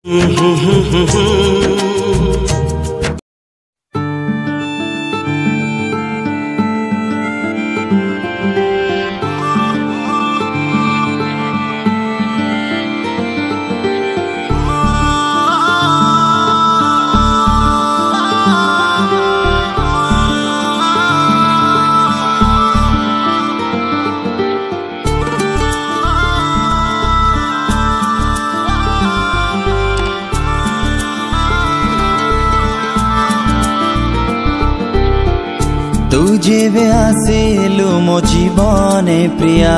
तू जेबे आसिलु मो जीवने प्रिया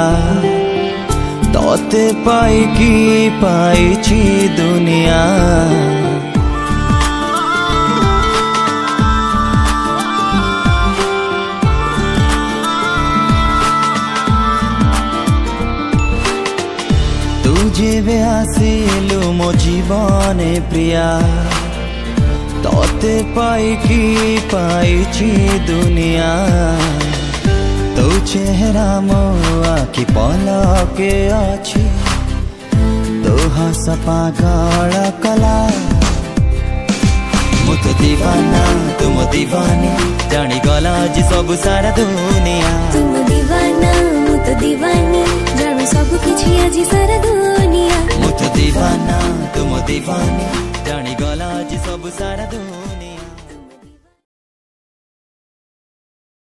तोते पाई की पाइछि दुनिया। तू जेबे आसिलु मो जीवने प्रिया तोते पाई की पाइछि दुनिया। तो चेहरा मो आखि पलके अछि तो हस पागल कला। मु तो दीवाना तुम दीवानी जानी गला जी सब सारा दुनिया। तुम दीवाना मु तो दीवानी जानी सब किछि आज सारा दुनिया। मु तो दीवाना तुम दीवानी जानी गला जी सब सारा दुनिया।